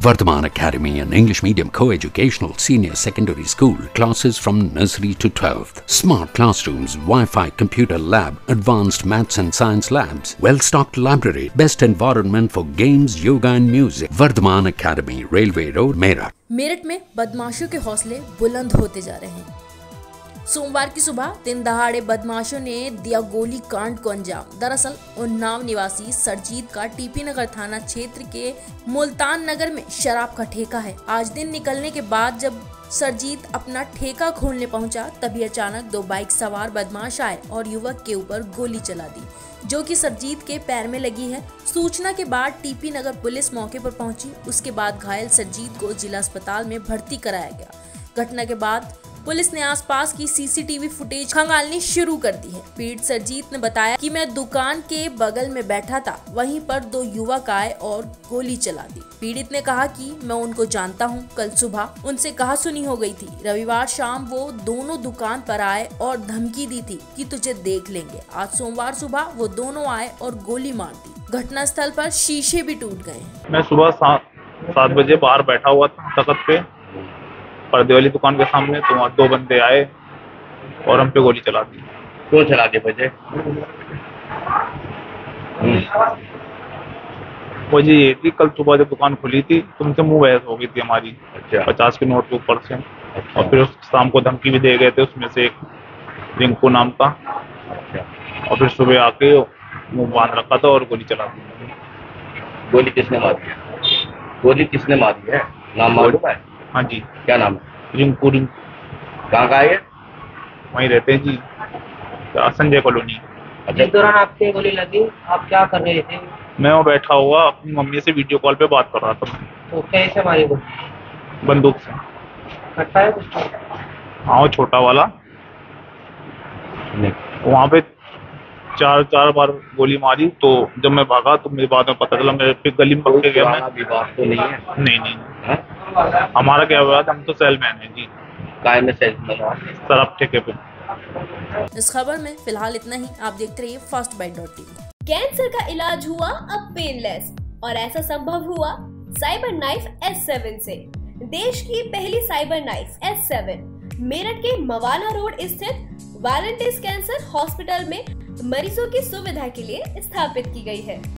Vardhaman Academy, an English medium co-educational senior secondary school, classes from nursery to 12th. Smart classrooms, Wi-Fi computer lab, advanced maths and science labs, well-stocked library, best environment for games, yoga and music. Vardhaman Academy, Railway Road, Meerut. Meerut में बदमाशों के हौसले बुलंद होते जा रहे हैं। सोमवार की सुबह दिन दहाड़े बदमाशों ने दिया गोली कांड को अंजाम। दरअसल उन्नाव निवासी सरजीत का टीपी नगर थाना क्षेत्र के मुल्तान नगर में शराब का ठेका है। आज दिन निकलने के बाद जब सरजीत अपना ठेका खोलने पहुंचा, तभी अचानक दो बाइक सवार बदमाश आए और युवक के ऊपर गोली चला दी, जो कि सरजीत के पैर में लगी है। सूचना के बाद टीपी नगर पुलिस मौके पर पहुंची। उसके बाद घायल सरजीत को जिला अस्पताल में भर्ती कराया गया। घटना के बाद पुलिस ने आसपास की सीसीटीवी फुटेज खंगालनी शुरू कर दी है। पीड़ित सरजीत ने बताया कि मैं दुकान के बगल में बैठा था, वहीं पर दो युवक आए और गोली चला दी। पीड़ित ने कहा कि मैं उनको जानता हूं, कल सुबह उनसे कहासुनी हो गई थी। रविवार शाम वो दोनों दुकान पर आए और धमकी दी थी कि तुझे देख लेंगे। आज सोमवार सुबह वो दोनों आए और गोली मार दी। घटनास्थल पर शीशे भी टूट गए। मैं सुबह 7 बजे बाहर बैठा हुआ था तख्त पे पर्दे वाली दुकान के सामने, तो वहाँ दो बंदे आए और हम पे गोली चला दी। क्यों चला दी वजह? वजह ये थी, कल सुबह जब दुकान खुली थी तुमसे मुंह बहस हो गई थी हमारी। अच्छा। 50 के नोट के ऊपर से। अच्छा। और फिर उस शाम को धमकी भी दे गए थे, उसमें से एक रिंकू नाम का। अच्छा। और फिर सुबह आके मुंह बांध रखा था और गोली चला दी। गोली किसने मारी है? गोली किसने मारी है? नाम मालूम है? हाँ जी। क्या नाम है? रिंकू। कहाँ का है? वहीं रहते हैं जी, संजय कॉलोनी। अच्छा। इस दौरान आपके गोली लगी, आप क्या कर रहे थे? मैं वहाँ बैठा हुआ अपनी मम्मी से वीडियो कॉल पे बात कर रहा था। तो कैसे मारी गोली? बंदूक से। कट्टा है कुछ? हाँ, वो छोटा वाला। वहाँ पे चार बार गोली मारी, तो जब मैं भागा तो मेरे बाद में पता चला मेरे पे गली में पकड़ गया। मैं विवाद तो नहीं है? नहीं। हमारा क्या हुआ था, हम तो सेलमैन है जी। काय में सेल्समैन? शराब ठेके पे। इस खबर में फिलहाल इतना ही। आप देखते रहिए fastbite.tv। कैंसर का इलाज हुआ अब पेनलेस, और ऐसा संभव हुआ साइबर नाइफ S7 से। देश की पहली साइबर नाइफ S7 मेरठ के मवाना रोड स्थित वालंटिस कैंसर हॉस्पिटल में मरीजों की सुविधा के लिए स्थापित की गई है।